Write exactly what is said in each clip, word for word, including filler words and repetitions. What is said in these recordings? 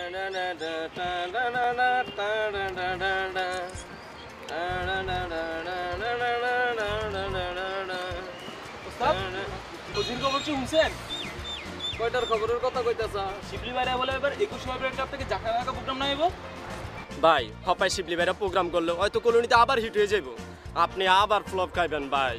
কয়টার খবরের কথা কইতাছা? শিবলি ভাইরা বলে এবার একুশ ফেব্রুয়ারি থেকে জাকা জাকা প্রোগ্রাম নাইব। ভাই হপাই শিবলি ভাইরা প্রোগ্রাম করলো হয়তো কলোনিতে আবার হিট হয়ে যাইব, আপনি আবার ফ্লপ খাইবেন ভাই।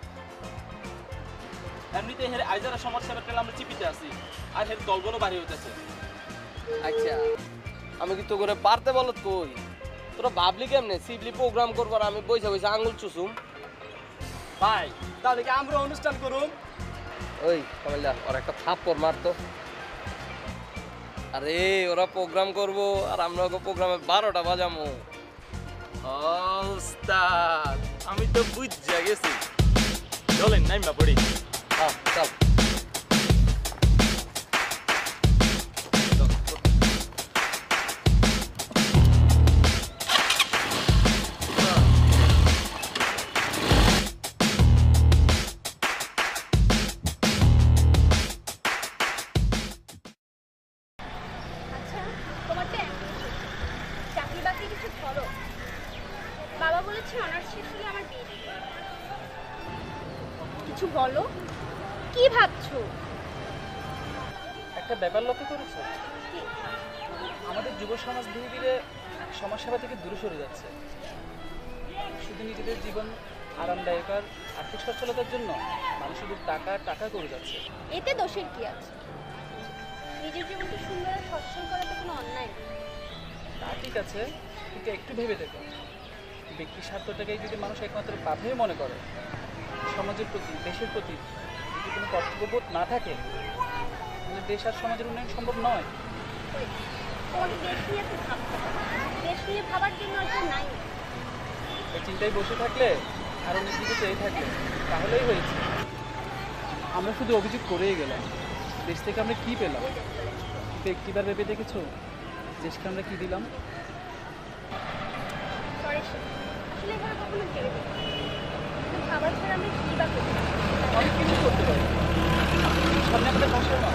এমনিতে হের আইজারা সমস্যাটা পেলে আমরা চিপিতে আছি, আর হের দলবলও বাড়ি হইতেছে। আচ্ছা আমি কি তো করে পারতে বলত কই, তোরা ভাবলি কেমনে শিবলি প্রোগ্রাম করবার আমি বইসা বইসা আঙুল চুষুম? ভাই তাহলে কি আমরা অনুষ্ঠান করুন? ওই কামালদা ওর একটা থাপ্পড় মারতো। আরে ওরা প্রোগ্রাম করবো আর আমরা ওকে প্রোগ্রামে বারোটা বাজামো। ওস্তাদ আমি তো বুঝা গেছি, চলেন নাইমা পড়ি। হ্যাঁ চল। বাবা বলেছে অনার্স শেষ হলে আমার বিয়ে দিবে। কিছু বলো, কি ভাবছো? একটা ব্যাপার লক্ষ্য করেছো, আমাদের যুব সমাজ ধীরে ধীরে সমাজসেবা থেকে দূরে সরে যাচ্ছে। শুধু নিজেদের জীবন আরামদায়ক আর আর্থিক সচ্ছলতার জন্য মানুষ শুধু টাকা টাকা করে যাচ্ছে। এতে দোষের কি আছে? নিজের জীবনকে সুন্দর আর সচ্ছল করা তো কোনো অন্যায় নেই। তা ঠিক আছে, কিন্তু একটু ভেবে দেখো, ব্যক্তি স্বার্থটাকেই যদি মানুষ একমাত্র বাধাই মনে করে, সমাজের প্রতি দেশের প্রতি যদি কোনো কর্তব্যবোধ না থাকে, তাহলে দেশ আর সমাজের উন্নয়ন সম্ভব নয়। তোমাকে দেশ নিয়ে তো ভাবতে হবে, দেশ নিয়ে ভাবার জন্য আর নাই। এই চিন্তায় বসে থাকলে আর অনেক দিকে চেয়ে থাকলে তাহলেই হয়েছে। আমরা শুধু অভিযোগ করেই গেলাম, দেশ থেকে আমরা কি পেলাম? কিন্তু একটিবার ভেবে দেখেছো দেশকে আমরা কি দিলাম? আসলে এভাবে কখনো ভেবে দেখি, কিন্তু ভাবার ছাড়া আমরা কি বা করতে পারি? অনেক কিছু করতে পারি, সামনে আমাদের ভাষা না।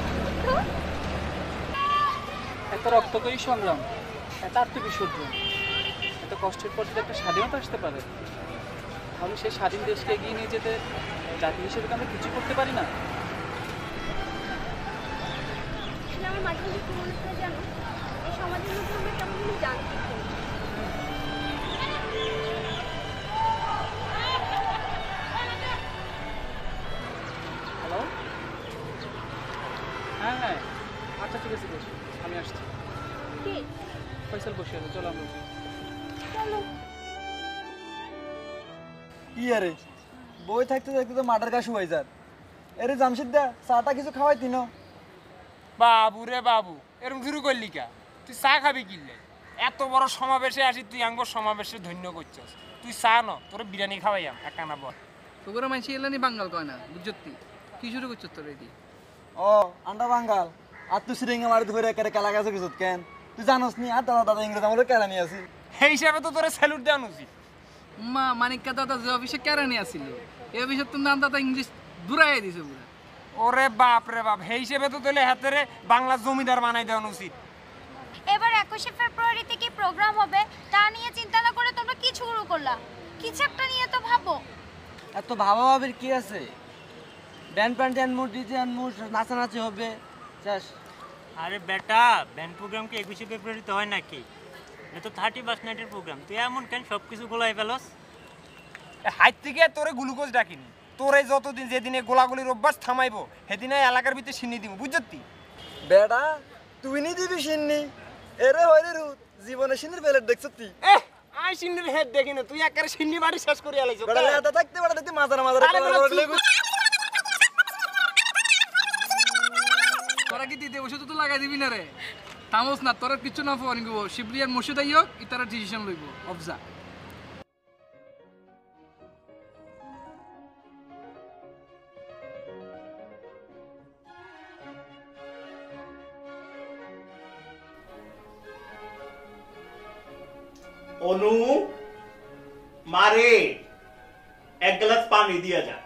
এত রক্তকরী সংগ্রাম, এত আত্মবিসর্জন, এত কষ্টের পর যদি একটা স্বাধীনতা আসতে পারে, তাহলে সেই স্বাধীন দেশকে এগিয়ে নিয়ে যেতে জাতি হিসেবে আমরা কিছু করতে পারি না? আসলে আমার মাঝে মাঝে কি মনে হয় জানো, এই সমাজের মধ্যে আমরা কেমন জিনিস যান্ত্রিক হই। হ্যালো, হ্যাঁ হ্যাঁ আচ্ছা ঠিক আছে, বসি আমি আসছি। কি ফয়সাল বসে আছে, চলো আমরা চলো। কি আরে বই থাকতে থাকতে তো মাটার গা শুয়াই যার। এরে জামশিদ দা চাটা কিছু খাওয়াই তিন। বাবু রে বাবু, এরকম শুরু করলি কা? তুই চা খাবি কিনলে? এত বড় সমাবেশে আসি তুই আঙ্গ সমাবেশে ধন্য করছস। তুই চা ন, তোর বিরিয়ানি খাওয়াইয়াম একানা বল। তোর মাইছি এলানি বাঙ্গাল কয় না, বুঝতি? কি শুরু করছস তোর এটি? ও আন্ডা বাঙ্গাল আর তুই সিরিঙ্গা মারি ধরে একেবারে কেলা গেছে কিছু কেন? তুই জানোস নি আর দাদা দাদা ইংরেজ আমলে কেলা নিয়ে আসি। সেই হিসাবে তো তোরে স্যালুট দেওয়া উচিত। মা মানিকা দাদা যে অফিসে কেরানি আসিল, এই অফিসে তো নাম দাদা ইংলিশ দূরাই দিছে পুরা। ওরে বাপ রে বাপ, সেই হিসেবে তো তোলে হাতেরে বাংলা জমিদার বানাই দেওয়া উচিত। এবার একুশে ফেব্রুয়ারিতে কি প্রোগ্রাম হবে তা নিয়ে চিন্তা না করে তোমরা কি শুরু করলা? কিছু একটা নিয়ে তো ভাবো। এত ভাবা ভাবির কি আছে? ব্যান্ড প্যান্ড আনমু, ডিজে আনমু, নাচানাচি হবে শেষ। আরে বেটা, ব্যান্ড প্রোগ্রাম কি একুশে ফেব্রুয়ারিতে হয় নাকি? এটা তো থার্টি ফার্স্ট নাইটের প্রোগ্রাম। তুই এমন কেন সব কিছু গোলাই ফেলস? হাইট থেকে তোরে গ্লুকোজ ডাকিনি, তোরে যতদিন যেদিনে গোলাগুলির অভ্যাস থামাইবো সেদিনে এলাকার ভিতরে সিন্নি দিব, বুঝতি? বেড়া তুই নি দিবি সিন্নি? এরে হইরে রুত জীবনে সিন্নির প্লেট দেখছ তুই? এহ আই সিন্নির হেড দেখি না, তুই একেবারে সিন্নি বাড়ি শেষ করে আলাইছ। বেড়া লেটা থাকতে বেড়া দেখতে মাজার মাজার তোরা কি দিতে বসে তো লাগাই দিবি না রে? তামস না, তোরা কিছু না ফোন গো। শিবলি আর মুর্শিদ আইয়ক ইতারা ডিসিশন লইব। অবজা অনু মারে এক গ্লাস পানি দিয়া যা।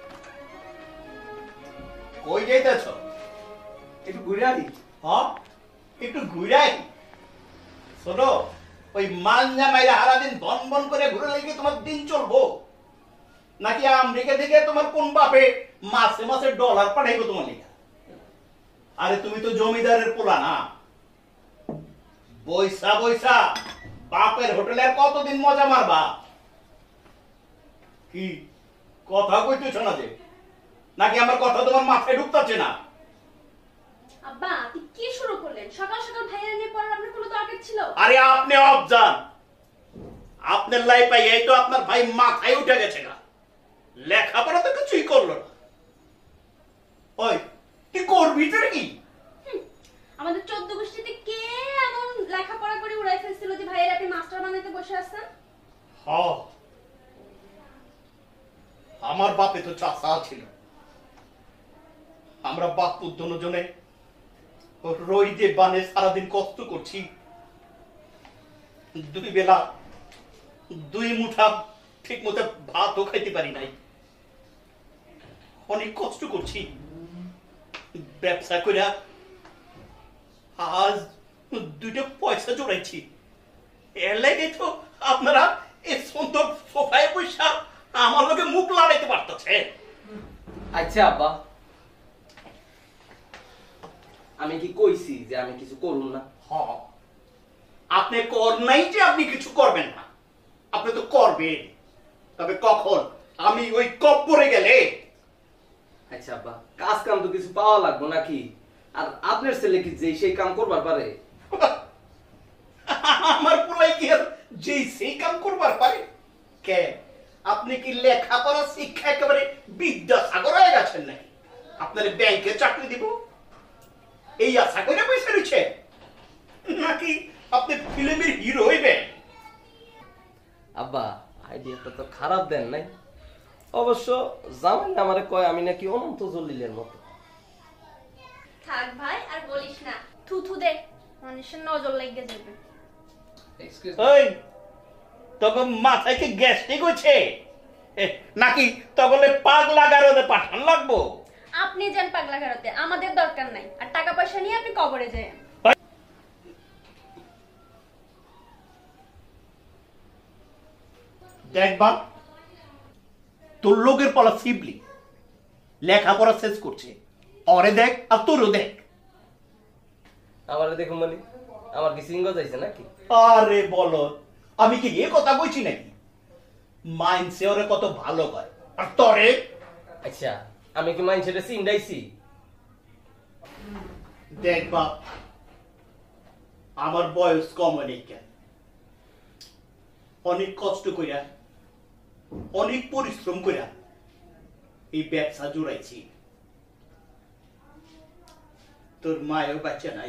কই যাইতেছ? একটু ঘুরে আদি। হ্যাঁ একটু ঘুরাই শোনো, ওই মাঞ্জা মাইরা সারাদিন বন বন করে ঘুরে লেগে তোমার দিন চলবো, নাকি আমেরিকা থেকে তোমার কোন বাপে মাসে মাসে ডলার পাঠাইবো তোমার লিগা? আরে তুমি তো জমিদারের পোলা না, বৈশা বৈশা বাপের হোটেলে আর কতদিন মজা মারবা? কি কথা কইতেছ না যে, নাকি আমার কথা তোমার মাথায় ঢুকতাছে না? আব্বা আপনি কি শুরু করলেন? সকাল সকাল ভাইয়ের নিয়ে পড়ার আপনার কোনো দরকার ছিল? আরে আপনি অবজান, আপনার লাইফ পাই এই তো আপনার ভাই মাথায় উঠে গেছে না, লেখাপড়া তো কিছুই করলো না। ওই কি করবি তোর কি? আমাদের চোদ্দ গোষ্ঠীতে কে এমন লেখাপড়া করে উড়াই ফেলছিল যে ভাইয়ের আপনি মাস্টার বানাইতে বসে আছেন? হ, আমার বাপে তো চাষা ছিল, আমরা বাপ পুত্র জনে রইদে বানে সারাদিন কষ্ট করছি, দুই বেলা দুই মুঠা ঠিক মতো ভাতও খাইতে পারি নাই, অনেক কষ্ট করছি ব্যবসা করে, আজ দুইটা পয়সা জোড়াইছি। এর লাগে তো আপনারা এই সুন্দর সোফায় বসা আমার লোকে মুখ লড়াইতে পারতেছে। আচ্ছা আব্বা, আমি কি কইছি যে আমি কিছু করুম না? হ, আপনি কর নাই যে আপনি কিছু করবেন না, আপনি তো করবেন, তবে কখন? আমি ওই কব্বরে গেলে। আচ্ছা আব্বা, কাজ কাম তো কিছু পাওয়া লাগবে নাকি? আর আপনার ছেলে কি যে সেই কাম করবার পারে? আমার পোলাই কি আর যে সেই কাম করবার পারে? কে আপনি কি লেখাপড়া শিক্ষা একেবারে বিদ্যাসাগর হয়ে গেছেন নাকি? আপনার ব্যাংকে চাকরি দিব এই আশা করে পয়সা রয়েছে, নাকি আপনি ফিল্মের হিরো হইবেন? আব্বা, আইডিয়াটা তো খারাপ দেন নাই। অবশ্য জামাই আমারে কয় আমি নাকি অনন্ত জলিলের মতো। থাক ভাই আর বলিস না, থু থু দে, মানুষের নজর লেগে যাবে। ওই তখন মাথায় কি গ্যাস্ট্রিক হচ্ছে নাকি তখন পাগলা গারদে পাঠান লাগবো? আপনি যান পাগলা ঘাড়তে, আমাদের দরকার নাই। আর টাকা পয়সা নিয়ে আপনি কবরে যান। দেখবা তোর লোকের পালা সিবলি লেখাপড়া শেষ করছে, অরে দেখ আর তোরও দেখ। আমারে দেখুন মানে আমার কি সিঙ্গ যাইছে নাকি? আরে বলো, আমি কি এ কথা কইছি নাকি? মাইন্ডসে ওরে কত ভালো করে, আর তরে আচ্ছা আমি কি মাইন্ডসেটে চিন্তাইছি? দেখবা আমার বয়স কম অনেক, কেন অনেক কষ্ট কইরা অনেক পরিশ্রম কইরা এই ব্যবসা জুড়াইছি। তোর মায়ের বাচ্চা নাই,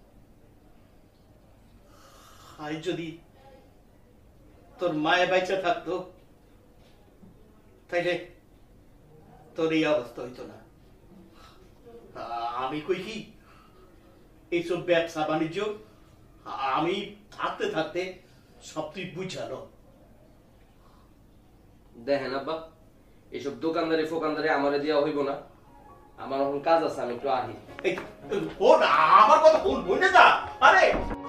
আর যদি তোর মায়ের বাচ্চা থাকতো তাইলে তোর এই অবস্থা হইতো না। আমি কই কি এইসব ব্যবসা বাণিজ্য আমি থাকতে থাকতে সব তুই বুঝালো। দেখেন আব্বা, এইসব দোকানদারি ফোকানদারি আমারে দেওয়া হইব না, আমার এখন কাজ আছে, আমি একটু আহি। এই, ও না, আমার কথা ভুল বই না। আরে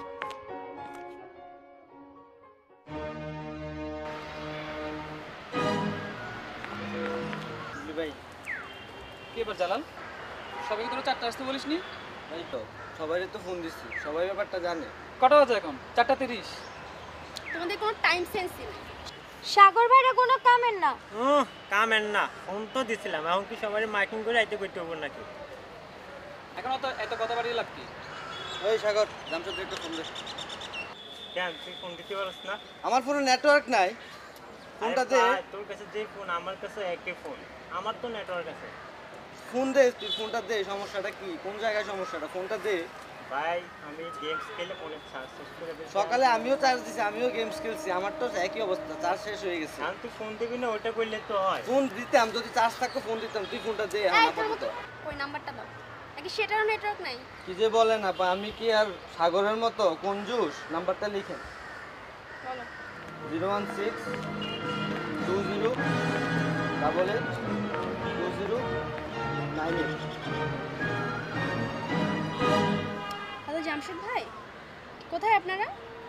ভাই কি এবার জানান, সবাইকে তোরা চারটা আসতে বলিস নি? এই তো সবাই তো ফোন দিচ্ছি, সবাই ব্যাপারটা জানে। কটা বাজে এখন? চারটা তিরিশ। তোমাদের কোনো টাইম সেন্স নেই। সাগর ভাইরা কোনো কামের না। হুম, কামেন না, ফোন তো দিছিলাম, এখন কি সবাই মার্কিং করে আইতে করতে হবে নাকি? এখন তো এত কথা বাড়িয়ে লাভ কি? ওই সাগর, জামশাদ একটু ফোন দে। কেন তুই ফোন দিতে পারছ না? আমার ফোনে নেটওয়ার্ক নাই, ফোনটা দে। আরে ভাই, তোর কাছে যে ফোন আমার কাছে একই ফোন, আমার তো নেটওয়ার্ক আছে। ফোন দে, তুই ফোনটা দে। সমস্যাটা কি, কোন জায়গায় সমস্যাটা? ফোনটা দে ভাই আমি গেমস খেলে ফোনে চার্জ শেষ করে দিই। সকালে আমিও চার্জ দিছি, আমিও গেমস খেলছি, আমার তো একই অবস্থা, চার্জ শেষ হয়ে গেছে। এখন তুই ফোন দিবি না, ওইটা করলে তো হয়। ফোন দিতাম, যদি চার্জ থাকতো ফোন দিতাম। তুই ফোনটা দে। এই আমার তোর কথা মতো ওই নাম্বারটা দাও, নাকি সেটারও নেটওয়ার্ক নাই? কি যে বলেন আপা, আমি কি আর সাগরের মতো কঞ্জুস? নাম্বারটা লিখেন, বলো। Zero one six two zero double eight two zero nine eight. তাহলে জামশেদ ভাই কোথায় আপনারা?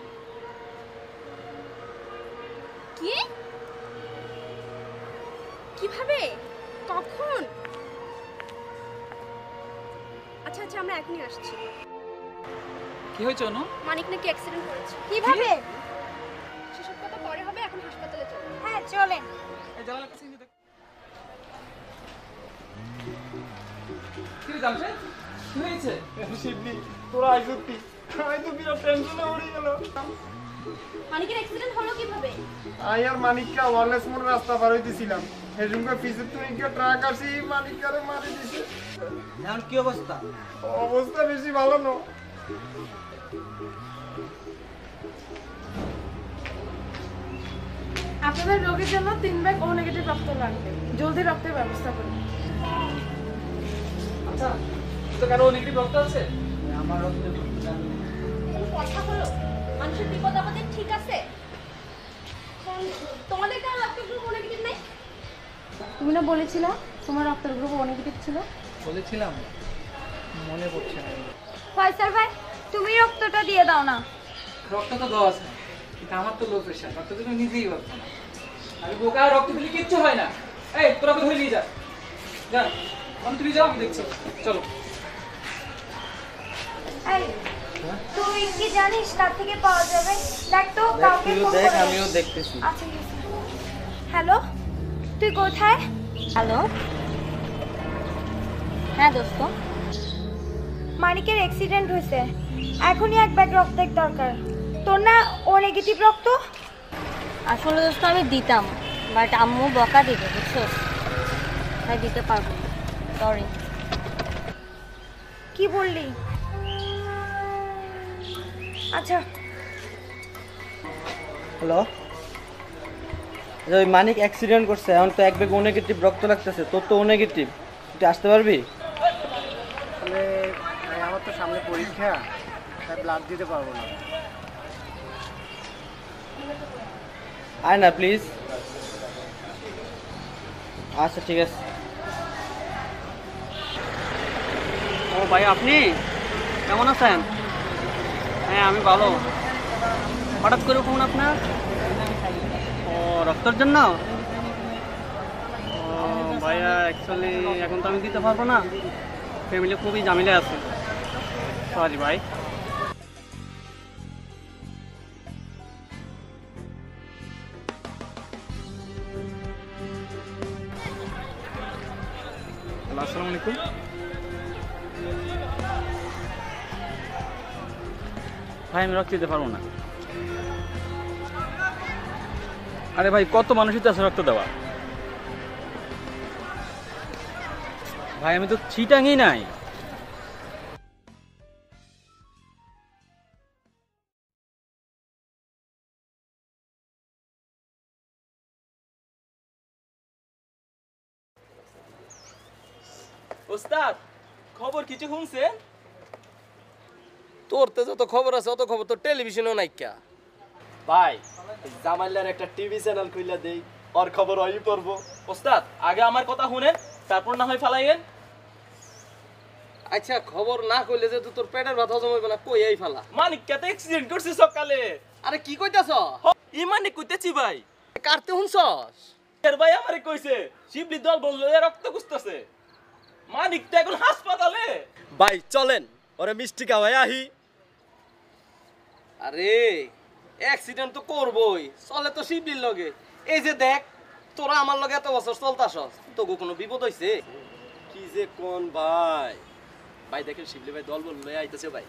কি কিভাবে কখন? আচ্ছা আচ্ছা আমরা এখনই আসছি। কি হয়েছে অনু? মানিক নাকি অ্যাক্সিডেন্ট করেছে। কিভাবে? সেসব কথা পরে হবে, এখন হাসপাতালে চলো। হ্যাঁ চলেন। এই জানালা কাছে নিয়ে দেখ। কি জানছে? কি হয়েছে? শিবলি তোরা আইসুতি আমি তো বিরাট টেনশনে পড়ে গেল। মানিকের অ্যাক্সিডেন্ট হলো কিভাবে? আই আর মানিককে ওয়ারলেস মোড় রাস্তা পার হইতেছিলাম, হেজুমকে পিছে তুই কে ট্রাক আসি মানিকারে মারি দিছে। এখন কি অবস্থা? অবস্থা বেশি ভালো না। আপনাদের রোগীর জন্য তিন ব্যাগ ও নেগেটিভ রক্ত লাগবে, জলদি রক্তের ব্যবস্থা করুন। আচ্ছা তো কারো নেগেটিভ রক্ত আছে? আমার রক্তে রক্ত জানি না। কোনো কথা হলো? মানুষের বিপদ আপদে ঠিক আছে, এখন তোমাদের কারো রক্ত গ্রুপ নেগেটিভ নাই? তুমি না বলেছিলা তোমার রক্তের গ্রুপ ও নেগেটিভ ছিল? বলেছিলাম, মনে পড়ছে না। ফয়সাল ভাই তুমি রক্তটা দিয়ে দাও না। রক্ত তো দেওয়া আছে, কিন্তু আমার তো লো প্রেশার, রক্ত তো তুমি নিজেই পারছো না। আমি বোকা, রক্ত দিলে কিচ্ছু হয় না। এই তোরা ধরে নিয়ে যা, যা আমি, তুমি যাও, আমি দেখছি। চলো। এই তুই কি জানিস কার থেকে পাওয়া যাবে? দেখ তো কাউকে ফোন দেখ, করে। আমিও দেখতেছি। আচ্ছা হ্যালো, তুই কোথায়? হ্যালো, হ্যাঁ দোস্ত, মানিকের অ্যাক্সিডেন্ট হয়েছে, এখনই এক ব্যাগ রক্তের দরকার। তোর না ও নেগেটিভ রক্ত? আসলে দোস্ত আমি দিতাম, বাট আম্মু বকা দিবে, বুঝছো, তাই দিতে পারবো না, সরি। কি বললি? আচ্ছা হ্যালো, ওই মানিক অ্যাক্সিডেন্ট করছে, এখন তো এক ব্যাগ ও নেগেটিভ রক্ত লাগতেছে, তোর তো ও নেগেটিভ, তুই আসতে পারবি? আসলে আমার তো সামনে পরীক্ষা, তাই ব্লাড দিতে পারবো না। আয় না প্লিজ। আচ্ছা ঠিক আছে। ও ভাই, আপনি কেমন আছেন? হ্যাঁ আমি ভালো। হঠাৎ করে ফোন আপনার? ও রক্তের জন্য? ও ভাইয়া, অ্যাকচুয়ালি এখন তো আমি দিতে পারবো না, ফ্যামিলি খুবই ঝামেলা আছে, সরি ভাই। আসসালামু আলাইকুম। ভাই আমি রক্ত দিতে পারবো না। আরে ভাই, কত মানুষই তো আছে রক্ত দেওয়া। ভাই আমি তো চিটাঙই নাই। ওস্তাদ খবর কিছু শুনছে? তোর তো যত খবর আছে অত খবর তো টেলিভিশনেও নাই কা ভাই। জামাইলার একটা টিভি চ্যানেল খুইলা দেই, ওর খবর ওই পড়বো। ওস্তাদ আগে আমার কথা শুনেন, তারপর না হয় ফালাইয়েন। আচ্ছা খবর না কইলে যে তোর পেটের ব্যথা জমাইবে না, কই এই ফালা। মানিক কে তো অ্যাক্সিডেন্ট করছে সকালে। আরে কি কইতাছ? ই মানিক কইতেছি ভাই। কারতে শুনছস? এর ভাই আমারে কইছে শিবলি দল বললো এ রক্ত কুস্তাছে। মানিক তো এখন হাসপাতালে। ভাই চলেন ওরে মিষ্টি খাওয়াই আহি। আরে অ্যাক্সিডেন্ট তো করবই, চলে তো শিবলির লগে। এই যে দেখ তোরা আমার লগে এত বছর চলতাছস, তোকে কোনো বিপদ হইছে? কি যে কোন ভাই। ভাই দেখেন শিবলি ভাই দল বললো আইতেছে ভাই।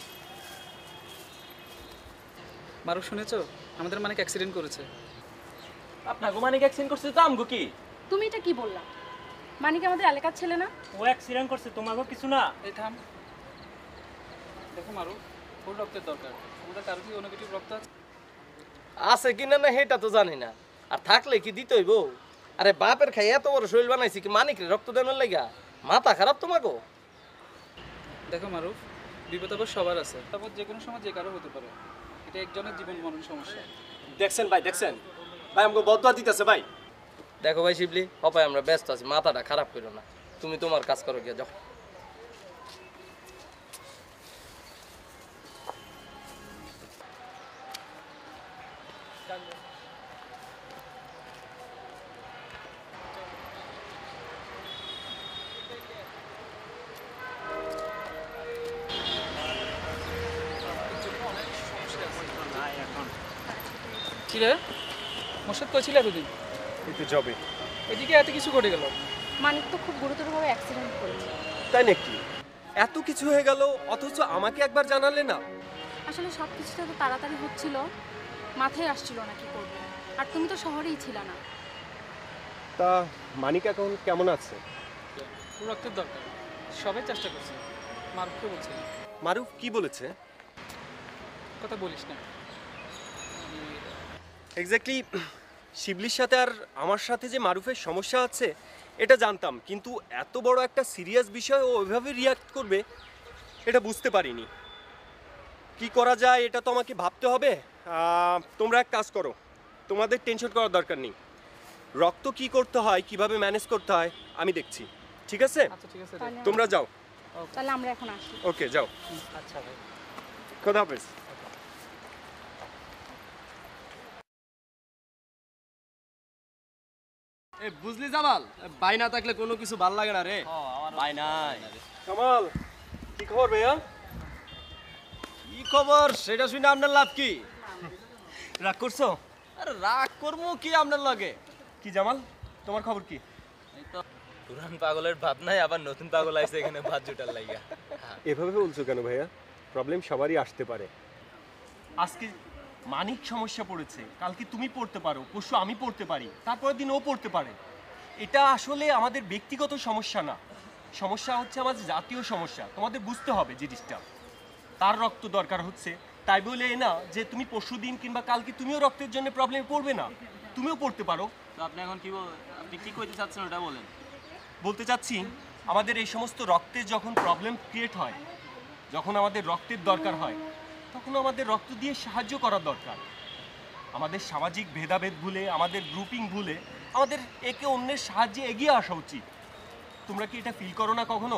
মারুফ শুনেছো, আমাদের মানিক অ্যাক্সিডেন্ট করেছে। আপনাকে মানিক অ্যাক্সিডেন্ট করছে তো আমগো কি? তুমি এটা কি বললা? মানিক আমাদের এলাকার ছেলে না? ও অ্যাক্সিডেন্ট করছে, তোমাকে কিছু না। এই থাম, দেখো মারুফ, ওর রক্তের দরকার। ওটা কারো কি ও নেগেটিভ রক্ত আছে? আছে কিনা না সেটা তো জানি না, আর থাকলে কি দিতে হইব? আরে বাপের খাই এত বড় শরীর বানাইছি কি মানিক রক্ত দেওয়ার লাগা? মাথা খারাপ তোমাকে? দেখো মারুফ, বিপদ আপদ সবার আছে, তারপর যে কোনো সময় যে কারো হতে পারে, এটা একজনের জীবন মরণ সমস্যা। দেখছেন ভাই, দেখছেন ভাই আমাকে বদয়া দিতেছে ভাই। দেখো ভাই শিবলি, হপায় আমরা ব্যস্ত আছি, মাথাটা খারাপ করো না, তুমি তোমার কাজ করো গিয়ে যাও। কি রে মোর্শেদ কইছিল এতদিন একটু জবে। এদিকে এত কিছু ঘটে গেল। মানিক তো খুব গুরুতরভাবে অ্যাক্সিডেন্ট করেছে। তাই নাকি? এত কিছু হয়ে গেল অথচ আমাকে একবার জানালে না? আসলে সব কিছুটা তো তাড়াতাড়ি হচ্ছিল, মাথায় আসছিল না কি করবো। আর তুমি তো শহরেই ছিল না। তা মানিক এখন কেমন আছে? রক্তের দরকার, সবাই চেষ্টা করছে। মারুফকে বলছে। মারুফ কি বলেছে? কথা বলিস না। এক্স্যাক্টলি শিবলির সাথে আর আমার সাথে যে মারুফের সমস্যা আছে এটা জানতাম, কিন্তু এত বড় একটা সিরিয়াস বিষয় ও ওইভাবে রিয়াক্ট করবে এটা বুঝতে পারিনি। কি করা যায় এটা তো আমাকে ভাবতে হবে। তোমরা এক কাজ করো, তোমাদের টেনশন করার দরকার নেই। রক্ত কি করতে হয়, কিভাবে ম্যানেজ করতে হয় আমি দেখছি, ঠিক আছে? আচ্ছা ঠিক আছে, তোমরা যাও। তাহলে আমরা এখন আসি। ওকে যাও। আচ্ছা ভাই, খোদা হাফেজ। এ বুঝলি জামাল, বাই না থাকলে কোনো কিছু ভাল লাগে না রে। বাই নাই। কামাল কি খবর ভাইয়া? কি খবর সেটা শুনে আপনার লাভ কি? রাগ করছো? আরে রাগ করবো কি আপনার লাগে? কি জামাল তোমার খবর কি? পুরান পাগলের ভাত নাই, আবার নতুন পাগল আইছে এখানে ভাত জুটার লাগিয়া। এভাবে বলছো কেন ভাইয়া? প্রবলেম সবারই আসতে পারে। আজকে মানিক সমস্যা পড়েছে, কালকে তুমি পড়তে পারো, পরশু আমি পড়তে পারি, তারপরের দিন ও পড়তে পারে। এটা আসলে আমাদের ব্যক্তিগত সমস্যা না, সমস্যা হচ্ছে আমাদের জাতীয় সমস্যা। তোমাদের বুঝতে হবে জিনিসটা। তার রক্ত দরকার হচ্ছে, তাই বলে না যে তুমি পরশু দিন কিংবা কালকে তুমিও রক্তের জন্য প্রবলেমে পড়বে না, তুমিও পড়তে পারো। তো আপনি এখন কি আপনি কি কইতে চাচ্ছেন ওটা বলেন। বলতে চাচ্ছি আমাদের এই সমস্ত রক্তের যখন প্রবলেম ক্রিয়েট হয়, যখন আমাদের রক্তের দরকার হয়, তখন আমাদের রক্ত দিয়ে সাহায্য করা দরকার। আমাদের সামাজিক ভেদাভেদ ভুলে, আমাদের গ্রুপিং ভুলে আমাদের একে অন্যের সাহায্যে এগিয়ে আসা উচিত। তোমরা কি এটা ফিল করো না কখনো?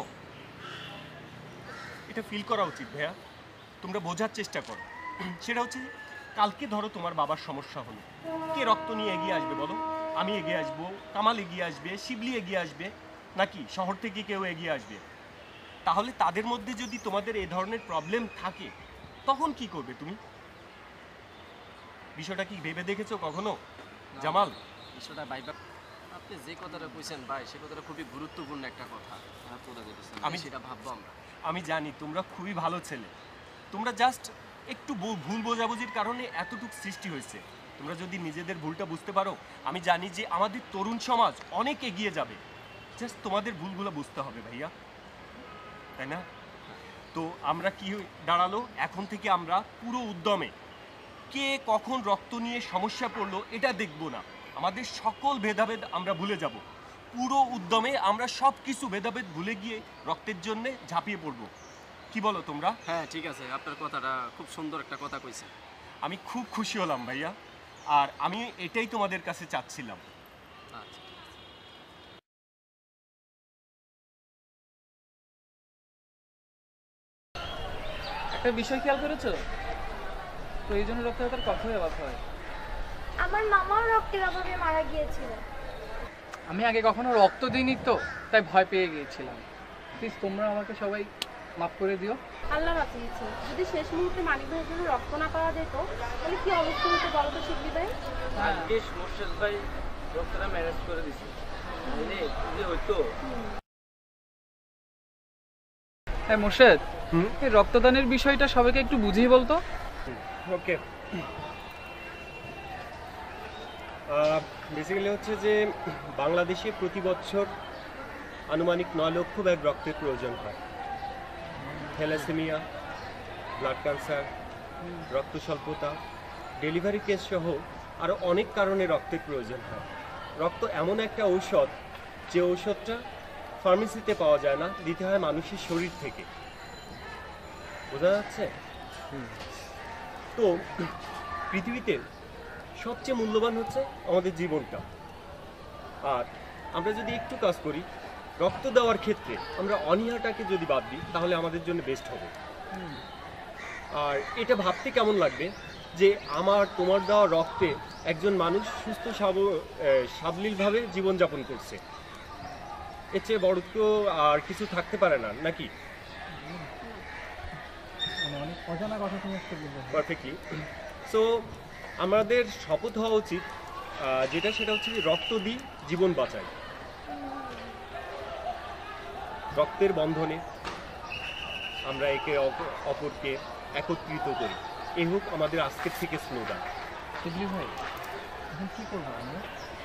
এটা ফিল করা উচিত ভাইয়া। তোমরা বোঝার চেষ্টা করো। সেটা হচ্ছে কালকে ধরো তোমার বাবার সমস্যা হলো, কে রক্ত নিয়ে এগিয়ে আসবে বলো? আমি এগিয়ে আসবো, কামাল এগিয়ে আসবে, শিবলি এগিয়ে আসবে, নাকি শহর থেকে কেউ এগিয়ে আসবে? তাহলে তাদের মধ্যে যদি তোমাদের এই ধরনের প্রবলেম থাকে তখন কি করবে তুমি? বিষয়টা কি ভেবে দেখেছো কখনো জামাল? বিষয়টা ভাই আপনি যে কথাটা কইছেন ভাই, সে কথাটা খুবই গুরুত্বপূর্ণ একটা কথা। আমি সেটা ভাববো আমরা। আমি জানি তোমরা খুবই ভালো ছেলে, তোমরা জাস্ট একটু ভুল বোঝাবুঝির কারণে এতটুকু সৃষ্টি হয়েছে। তোমরা যদি নিজেদের ভুলটা বুঝতে পারো, আমি জানি যে আমাদের তরুণ সমাজ অনেক এগিয়ে যাবে। জাস্ট তোমাদের ভুলগুলো বুঝতে হবে ভাইয়া, তাই না? তো আমরা কি দাঁড়ালো, এখন থেকে আমরা পুরো উদ্যমে কে কখন রক্ত নিয়ে সমস্যা পড়লো এটা দেখবো না। আমাদের সকল ভেদাভেদ আমরা ভুলে যাব। পুরো উদ্যমে আমরা সব কিছু ভেদাভেদ ভুলে গিয়ে রক্তের জন্য ঝাঁপিয়ে পড়বো। কি বলো তোমরা? হ্যাঁ ঠিক আছে, আপনার কথাটা খুব সুন্দর একটা কথা কইছেন। আমি খুব খুশি হলাম ভাইয়া, আর আমি এটাই তোমাদের কাছে চাচ্ছিলাম। আচ্ছা একটা বিষয় খেয়াল করেছো? প্রয়োজনীয় রক্তদাতার কখনোই অভাব হয়। আমার মামাও রক্তের অভাবে মারা গিয়েছিল। আমি আগে কখনো রক্ত দিইনি তো, তাই ভয় পেয়ে গিয়েছিলাম। প্লিজ তোমরা আমাকে সবাই মাফ করে দিও। আল্লাহ বাঁচিয়েছে। যদি শেষ মুহূর্তে মানিক ভাইয়ের জন্য রক্ত না পাওয়া যেত তাহলে কি অবস্থা হতো বলো তো শিবলি ভাই? ভাগ্যিস মোর্শেদ ভাই রক্তটা ম্যানেজ করে দিছে, তাহলে কি হইতো? হ্যাঁ মোর্শেদ, এই রক্তদানের বিষয়টা সবাইকে একটু বুঝিয়ে বলতো। ওকে, বেসিক্যালি হচ্ছে যে বাংলাদেশে প্রতি বছর আনুমানিক নয় লক্ষ ব্যাগ রক্তের প্রয়োজন হয়। থ্যালাসেমিয়া, ব্লাড ক্যান্সার, রক্ত স্বল্পতা, ডেলিভারি কেস সহ আরও অনেক কারণে রক্তের প্রয়োজন হয়। রক্ত এমন একটা ঔষধ যে ঔষধটা ফার্মেসিতে পাওয়া যায় না, দিতে হয় মানুষের শরীর থেকে। বোঝা যাচ্ছে? তো পৃথিবীতে সবচেয়ে মূল্যবান হচ্ছে আমাদের জীবনটা। আর আমরা যদি একটু কাজ করি, রক্ত দেওয়ার ক্ষেত্রে আমরা অনীহাটাকে যদি বাদ দিই তাহলে আমাদের জন্য বেস্ট হবে। আর এটা ভাবতে কেমন লাগবে, যে আমার তোমার দেওয়া রক্তে একজন মানুষ সুস্থ সাবলীলভাবে জীবনযাপন করছে। এর চেয়ে বড় তো আর কিছু থাকতে পারে না, নাকি? পারফেক্টলি। সো আমাদের শপথ হওয়া উচিত যেটা, সেটা হচ্ছে রক্ত দিই জীবন বাঁচাই। রক্তের বন্ধনে আমরা একে অপরকে একত্রিত করি। এই হোক আমাদের আজকের থেকে স্লোগান। বুঝলি ভাই, এখন কি করবো আমরা?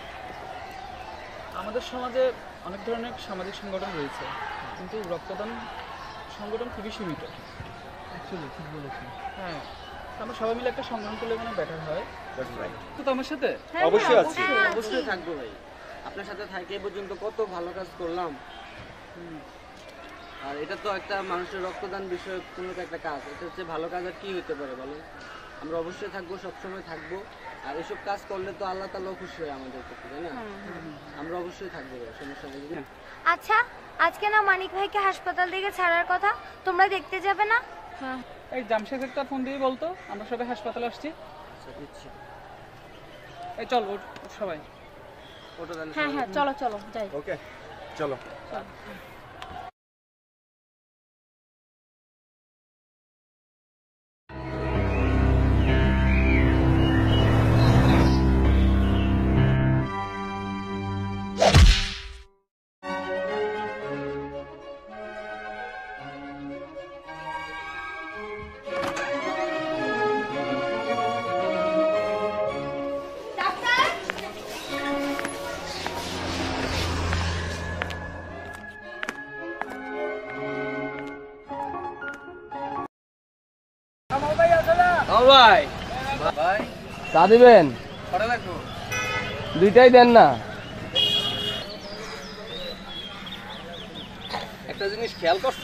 আমাদের সমাজে অনেক ধরনের সামাজিক সংগঠন রয়েছে, কিন্তু রক্তদান সংগঠন খুবই সীমিত। অ্যাকচুয়ালি ঠিক বলেছি। হ্যাঁ, আমরা সবাই মিলে একটা সংগঠন করলে মানে বেটার হয়। তো তোমার সাথে অবশ্যই আছি, অবশ্যই থাকবো ভাই। আপনার সাথে থাকে এ পর্যন্ত কত ভালো কাজ করলাম। আর এটা তো একটা মানুষের রক্তদান বিষয়ক কোনো একটা কাজ। এটা হচ্ছে ভালো কাজ আর কি হতে পারে বলেন? আমরা অবশ্যই থাকবো, সবসময় থাকবো। আর এসব কাজ করলে তো আল্লাহ তাআলাও খুশি হয় আমাদের প্রতি, তাই না? আমরা অবশ্যই থাকবো, সমস্যা নেই। আচ্ছা, আজকে না মানিক ভাইকে হাসপাতাল থেকে ছাড়ার কথা, তোমরা দেখতে যাবে না? হ্যাঁ, এই জামশেদ একটা ফোন দিয়ে বলতো আমরা সবাই হাসপাতালে আসছি। এই চল ওঠ সবাই। হ্যাঁ হ্যাঁ, চলো চলো যাই। ওকে, চলো। ভাই ভাই চা দিবেন? দুইটাই দেন না। একটা জিনিস খেয়াল করছ,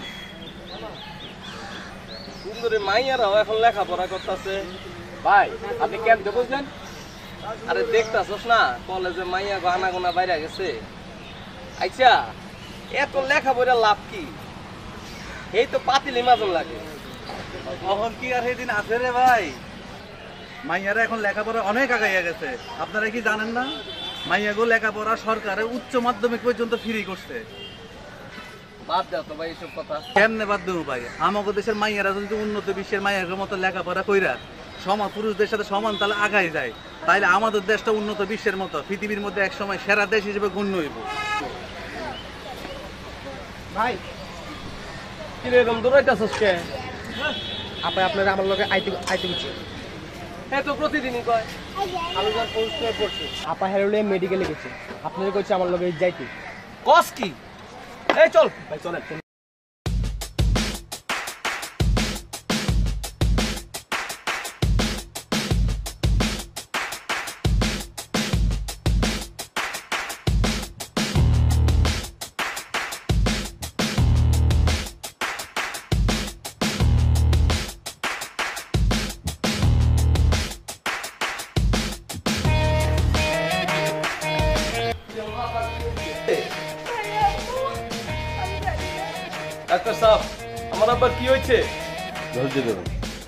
সুন্দরী মাইয়ারাও এখন লেখাপড়া করতেছে। ভাই আপনি কেমন বুঝলেন? আরে দেখতাছস না, কলেজে মাইয়া গানা গোনা বাইরে গেছে। আচ্ছা, এত লেখাপড়া লাভ কি? এই তো পাতিলি মাজন লাগে। এখন কি আর সেদিন আছে রে ভাই? মাইয়ারা এখন লেখাপড়া অনেক আগাইয়া গেছে। আপনারা কি জানেন না? মাইয়াগো লেখাপড়া সরকারের উচ্চ মাধ্যমিক পর্যন্ত ফ্রি করছে। বাদ দাও তো ভাই এসব কথা। কেমনে বাদ দেবো ভাই? আমাদের দেশের মাইয়ারা যদি উন্নত বিশ্বের মাইয়ার মতো লেখাপড়া কইরা সমান পুরুষদের সাথে সমান তাহলে আগাই যায়, তাইলে আমাদের দেশটা উন্নত বিশ্বের মতো পৃথিবীর মধ্যে এক সময় সেরা দেশ হিসেবে গণ্য হইব। ভাই কিরকম দৌড়াইতেছস কে? আপনি আপনারা আমার লগে আইতে আইতে বুঝছি। হ্যাঁ তো প্রতিদিনই কয় আলোচনা পোস্ট করে পড়ছে। আপা হেরোলে মেডিকেলে গেছে, আপনাদের কইছে আমার লগে যাইতে। কস কি? এই চল ভাই চলেন। ডাক্তার সাহেব, আমার আব্বার কি হয়েছে? ধৈর্য ধরুন,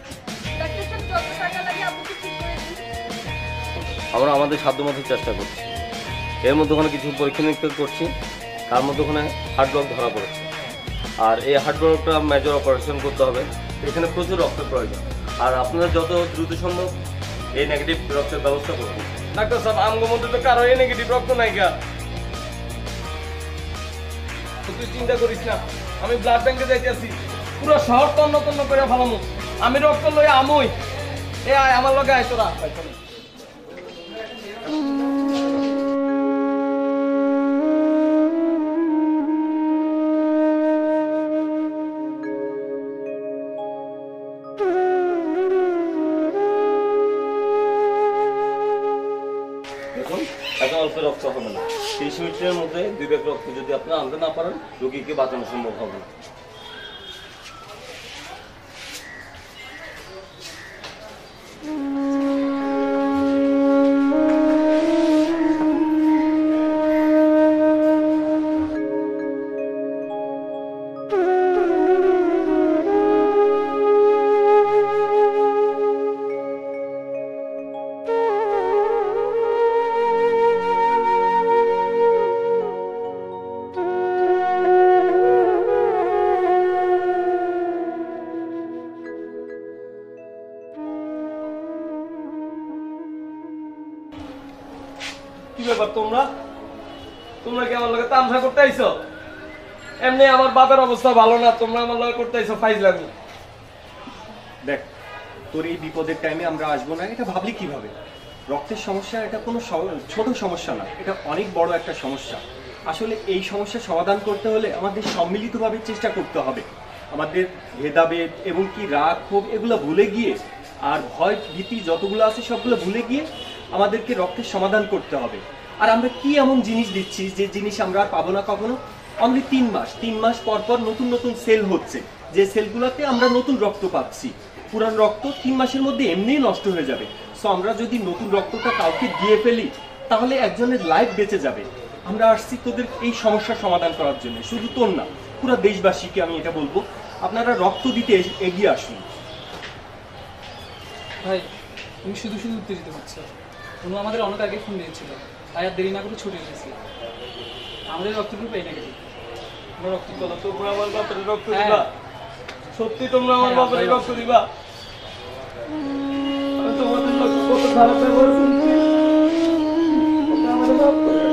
আমরা আমাদের সাধ্যমতো চেষ্টা করছি। এর মধ্যে কিছু পরীক্ষা নিরীক্ষা করছি, তার মধ্যে হার্ট ব্লক ধরা পড়েছে। আর এই হার্ট ব্লকটা মেজর অপারেশন করতে হবে। এখানে প্রচুর রক্তের প্রয়োজন, আর আপনারা যত দ্রুত সম্ভব এই নেগেটিভ রক্তের ব্যবস্থা করুন। ডাক্তার সাহেব, আমগো মধ্যে তো কারো এই নেগেটিভ রক্ত নাই গা। তুই চিন্তা করিস না, আমি ব্লাড ব্যাংকে যাইতেছি, পুরো শহর তন্ন তন্ন করে ফেলামু। আমি রক্ত লই আমই। এ আয় আমার লগে আয় তোরা। দেখুন, এত অল্প রক্ত হবে না। তিরিশ মিনিটের মধ্যে দুই ব্যাগ রক্ত যদি আপনারা আনতে না পারেন, রোগীকে বাঁচানো সম্ভব হবে না। ব্যাপার তোমরা তোমরা কি আমার লগে তামসা করতে আইছো? এমনি আমার বাপের অবস্থা ভালো না, তোমরা আমার লগে করতে আইছো ফাইজলামি। দেখ, তোর এই বিপদের টাইমে আমরা আসবো না এটা ভাবলি কিভাবে? রক্তের সমস্যা এটা কোনো ছোট সমস্যা না, এটা অনেক বড় একটা সমস্যা। আসলে এই সমস্যার সমাধান করতে হলে আমাদের সম্মিলিতভাবে চেষ্টা করতে হবে। আমাদের ভেদাভেদ এবং কি রাগ ক্ষোভ এগুলো ভুলে গিয়ে আর ভয় ভীতি যতগুলো আছে সবগুলো ভুলে গিয়ে আমাদেরকে রক্তের সমাধান করতে হবে। আর আমরা কি এমন জিনিস দিচ্ছি যে জিনিস আমরা আর পাবো না কখনো? অনলি তিন মাস তিন মাস পর পর নতুন নতুন সেল হচ্ছে, যে সেলগুলোতে আমরা নতুন রক্ত পাচ্ছি। পুরান রক্ত তিন মাসের মধ্যে এমনিই নষ্ট হয়ে যাবে। সো আমরা যদি নতুন রক্তটা কাউকে দিয়ে ফেলি তাহলে একজনের লাইফ বেঁচে যাবে। আমরা আসছি তোদের এই সমস্যার সমাধান করার জন্য, শুধু তোর না পুরো দেশবাসীকে আমি এটা বলবো, আপনারা রক্ত দিতে এগিয়ে আসুন। ভাই তুমি শুধু শুধু উত্তেজিত হচ্ছে। অনু আমাদের অনেক আগে ফোন দিয়েছিল, তাই আর দেরি না করে ছুটে এসেছি। আমাদের রক্ত গ্রুপ এই নেগেটিভ। আমরা রক্ত বলো, তোমরা আমার বাপের রক্ত দিবা? সত্যি তোমরা আমার বাপের রক্ত দিবা? আমি তোমাদের রক্ত কত খারাপ ব্যবহার করছি, আমাদের বাপ করে।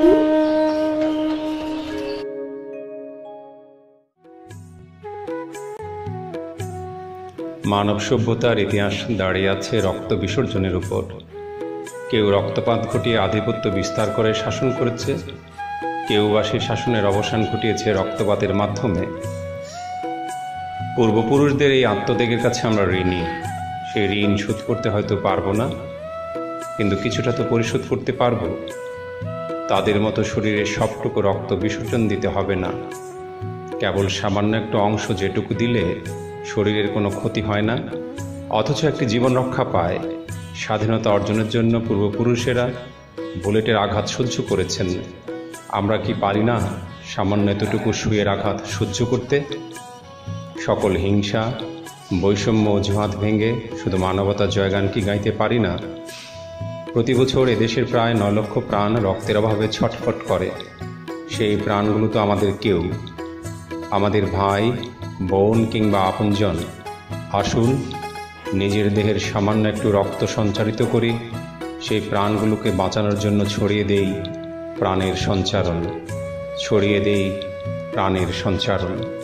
মানব সভ্যতার ইতিহাস দাঁড়িয়ে আছে রক্ত বিসর্জনের উপর। কেউ রক্তপাত ঘটিয়ে আধিপত্য বিস্তার করে শাসন করেছে, কেউ বা সেই শাসনের অবসান ঘটিয়েছে রক্তপাতের মাধ্যমে। পূর্বপুরুষদের এই আত্মত্যাগের কাছে আমরা ঋণী। সেই ঋণ শোধ করতে হয়তো পারবো না, কিন্তু কিছুটা তো পরিশোধ করতে পারবো। তাদের মতো শরীরের সবটুকু রক্ত বিসর্জন দিতে হবে না। কেবল সামান্য একটু অংশ যেটুকু দিলে শরীরের কোনো ক্ষতি হয় না, অথচ একটি জীবন রক্ষা পায়। স্বাধীনতা অর্জনের জন্য পূর্বপুরুষেরা বুলেটের আঘাত সহ্য করেছেন। আমরা কি পারি না সামান্য এতটুকু সুইয়ের আঘাত সহ্য করতে? সকল হিংসা বৈষম্য অজুহাত ভেঙে শুধু মানবতার জয়গান কি গাইতে পারি না? প্রতি বছর এদেশের প্রায় নয় লক্ষ প্রাণ রক্তের অভাবে ছটফট করে। সেই প্রাণগুলো তো আমাদের কেউ, আমাদের ভাই বোন কিংবা আপনজন। আসুন নিজের দেহের সামান্য একটু রক্ত সঞ্চারিত করি, সেই প্রাণগুলোকে বাঁচানোর জন্য ছড়িয়ে দেই প্রাণের সঞ্চারণ, ছড়িয়ে দেই প্রাণের সঞ্চারণ।